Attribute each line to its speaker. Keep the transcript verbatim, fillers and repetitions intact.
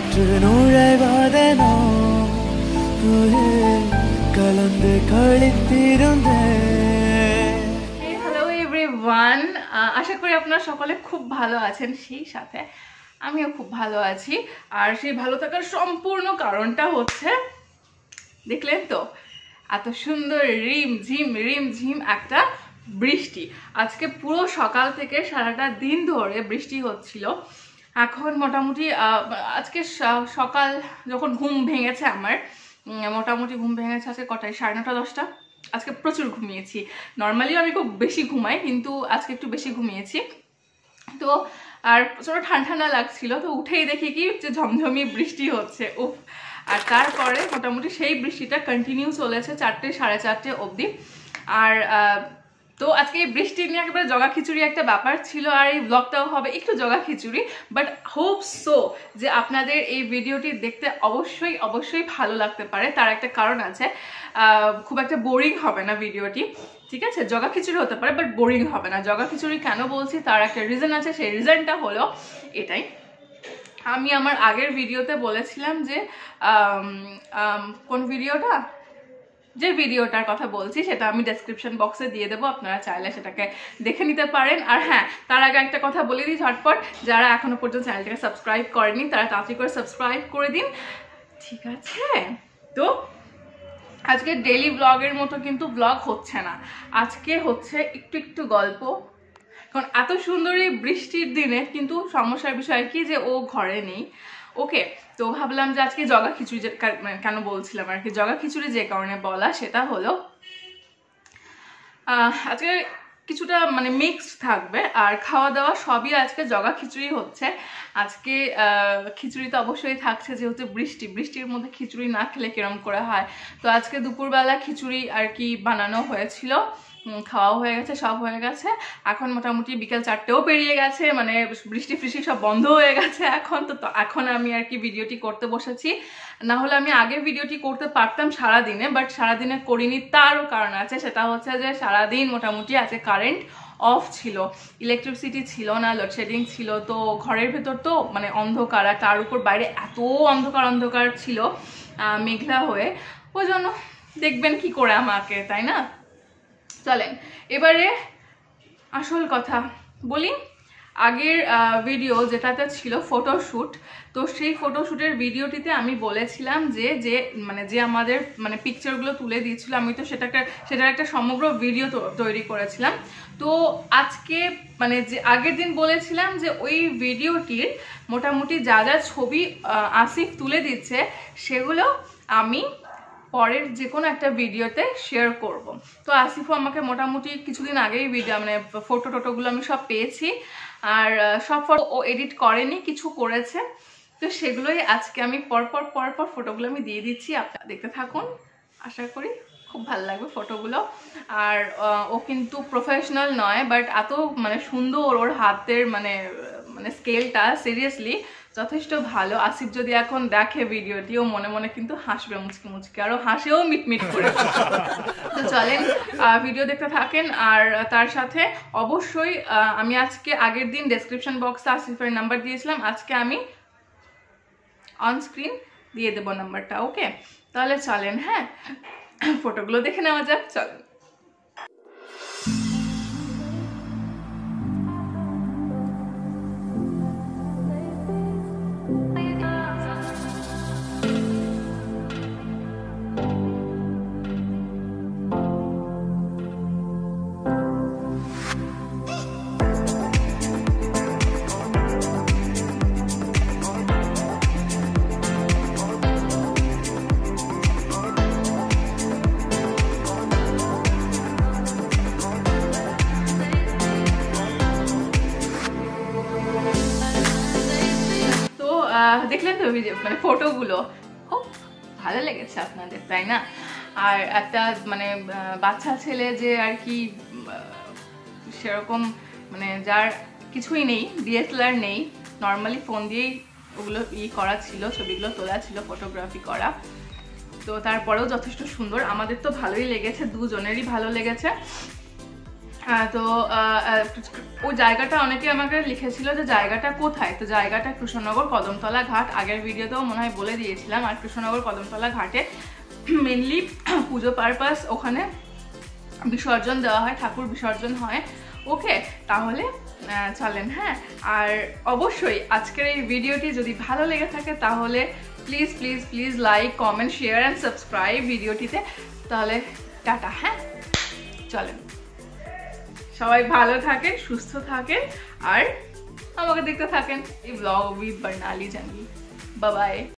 Speaker 1: காற்று நுழைவதனோ கலந்து கழித்திருந்தேன்।
Speaker 2: Hello everyone, আশা করি আপনারা সকলে খুব ভালো আছেন, সেই সাথে আমিও খুব ভালো আছি। আর সেই ভালো থাকার সম্পূর্ণ কারণটা হচ্ছে, দেখলেন তো এত সুন্দর রিম ঝিম রিম ঝিম একটা বৃষ্টি। আজকে পুরো সকাল থেকে সারাটা দিন ধরে বৃষ্টি হচ্ছিল। এখন মোটামুটি আজকে সকাল যখন ঘুম ভেঙেছে আমার, মোটামুটি ঘুম ভেঙেছে আজকে কটায়, সাড়ে নটা দশটা। আজকে প্রচুর ঘুমিয়েছি। নর্মালিও আমি খুব বেশি ঘুমাই, কিন্তু আজকে একটু বেশি ঘুমিয়েছি। তো আর প্রচুর ঠান্ডা ঠান্ডা লাগছিল, তো উঠেই দেখি কি যে ঝমঝমি বৃষ্টি হচ্ছে। উফ! আর তারপরে মোটামুটি সেই বৃষ্টিটা কন্টিনিউ চলেছে চারটে সাড়ে চারটে অবধি। আর তো আজকে এই বৃষ্টি নিয়ে একেবারে জগা খিচুড়ি একটা ব্যাপার ছিল, আর এই ব্লগটাও হবে একটু জগা খিচুড়ি। বাট হোপ সো যে আপনাদের এই ভিডিওটি দেখতে অবশ্যই অবশ্যই ভালো লাগতে পারে। তার একটা কারণ আছে, খুব একটা বোরিং হবে না ভিডিওটি, ঠিক আছে? জগা খিচুড়ি হতে পারে বাট বোরিং হবে না। জগা খিচুড়ি কেন বলছি তার একটা রিজন আছে, সেই রিজনটা হলো এটাই। আমি আমার আগের ভিডিওতে বলেছিলাম যে কোন ভিডিওটা, যে ভিডিওটার কথা বলছি সেটা আমি ডেসক্রিপশন বক্সে দিয়ে দেবো, আপনারা চাইলে সেটাকে দেখে নিতে পারেন। আর হ্যাঁ, তার আগে একটা কথা বলে দিই ঝটপট, যারা এখনো পর্যন্ত চ্যানেলটাকে সাবস্ক্রাইব করেনি তারা তাড়াতাড়ি করে সাবস্ক্রাইব করে দিন, ঠিক আছে? তো আজকে ডেইলি ব্লগের মতো কিন্তু ব্লগ হচ্ছে না, আজকে হচ্ছে একটু একটু গল্প। কারণ এত সুন্দর এই বৃষ্টির দিনে কিন্তু সমস্যার বিষয় কি যে ও ঘরে নেই, ওকে? তো ভাবলাম যে আজকে জগা খিচুড়ি কেন বলছিলাম আর কি, জগা খিচুড়ি যে কারণে বলা সেটা হলো আজকে কিছুটা মানে মিক্সড থাকবে, আর খাওয়া দাওয়া সবই আজকে জগা খিচুড়ি হচ্ছে। আজকে খিচুড়ি তো অবশ্যই থাকছে, যেহেতু বৃষ্টি, বৃষ্টির মধ্যে খিচুড়ি না খেলে কিরম করে হয়। তো আজকে দুপুরবেলা খিচুড়ি আর কি বানানো হয়েছিল, খাওয়া হয়ে গেছে, সব হয়ে গেছে। এখন মোটামুটি বিকেল চারটেও পেরিয়ে গেছে, মানে বৃষ্টি ফৃষ্টি সব বন্ধ হয়ে গেছে এখন। তো এখন আমি আর কি ভিডিওটি করতে বসেছি। না হলে আমি আগে ভিডিওটি করতে পারতাম সারাদিনে, বাট সারাদিনে করিনি। তারও কারণ আছে, সেটা হচ্ছে যে সারাদিন মোটামুটি আজকে কারেন্ট অফ ছিল, ইলেকট্রিসিটি ছিল না, লোডশেডিং ছিল। তো ঘরের ভেতর তো মানে অন্ধকার, আর তার উপর বাইরে এত অন্ধকার অন্ধকার ছিল মেঘলা হয়ে, ওই জন্য দেখবেন কি করে আমাকে, তাই না? চলেন এবারে আসল কথা বলি। আগের ভিডিও যেটাতে ছিল ফটোশ্যুট, তো সেই ফটোশ্যুটের ভিডিওটিতে আমি বলেছিলাম যে যে মানে যে আমাদের মানে পিকচারগুলো তুলে দিয়েছিল, আমি তো সেটাকে সেটার একটা সমগ্র ভিডিও তৈরি করেছিলাম। তো আজকে মানে যে আগের দিন বলেছিলাম যে ওই ভিডিওটির মোটামুটি যা যা ছবি আসিফ তুলে দিচ্ছে সেগুলো আমি পরের যে কোনো একটা ভিডিওতে শেয়ার করব। তো আসিফও আমাকে মোটামুটি কিছুদিন আগেই ভিডিও মানে ফটো টোটোগুলো আমি সব পেয়েছি, আর সব ফটো ও এডিট করেনি, কিছু করেছে। তো সেগুলোই আজকে আমি পরপর পরপর ফটোগুলো আমি দিয়ে দিচ্ছি, আপনারা দেখতে থাকুন, আশা করি খুব ভালো লাগবে ফটোগুলো। আর ও কিন্তু প্রফেশনাল নয়, বাট এত মানে সুন্দর ওর হাতের মানে মানে স্কেলটা সিরিয়াসলি যথেষ্ট ভালো। আসিফ যদি এখন দেখে ভিডিওটি, ও মনে মনে কিন্তু হাসবে মুচকি মুচকি, আরও হাসেও মিটমিট করে। তো চলেন ভিডিও দেখতে থাকেন। আর তার সাথে অবশ্যই আমি আজকে আগের দিন ডেসক্রিপশন বক্সে আসিফের নাম্বার দিয়েছিলাম, আজকে আমি অন স্ক্রিন দিয়ে দেবো নাম্বারটা, ওকে? তাহলে চলেন, হ্যাঁ ফটোগুলো দেখে নেওয়া যাক, চলেন। দেখলেন তো মানে ফটোগুলো খুব ভালো লেগেছে আপনাদের, তাই না? আর একটা মানে বাচ্চা ছেলে যে আর কি সেরকম মানে যার কিছুই নেই, ডিএসএলআর নেই, নর্মালি ফোন দিয়েই ওগুলো ই করা ছিল, ছবিগুলো তোলা ছিল, ফটোগ্রাফি করা। তো তারপরেও যথেষ্ট সুন্দর, আমাদের তো ভালোই লেগেছে, দুজনেরই ভালো লেগেছে। তো ওই জায়গাটা অনেকে আমাকে লিখেছিল যে জায়গাটা কোথায়, তো জায়গাটা কৃষ্ণনগর কদমতলা ঘাট, আগের ভিডিওতেও মনে হয় বলে দিয়েছিলাম। আর কৃষ্ণনগর কদমতলা ঘাটে মেনলি পুজো পারপাস ওখানে বিসর্জন দেওয়া হয়, ঠাকুর বিসর্জন হয়। ওকে, তাহলে চলেন। হ্যাঁ, আর অবশ্যই আজকের এই ভিডিওটি যদি ভালো লেগে থাকে তাহলে please please please like, comment, share and subscribe ভিডিওটিতে। তাহলে টাটা। হ্যাঁ, চলেন, সবাই ভালো থাকেন, সুস্থ থাকেন, আর আমাকে দেখতে থাকেন এই blog with Barnali Jangi. Bye by.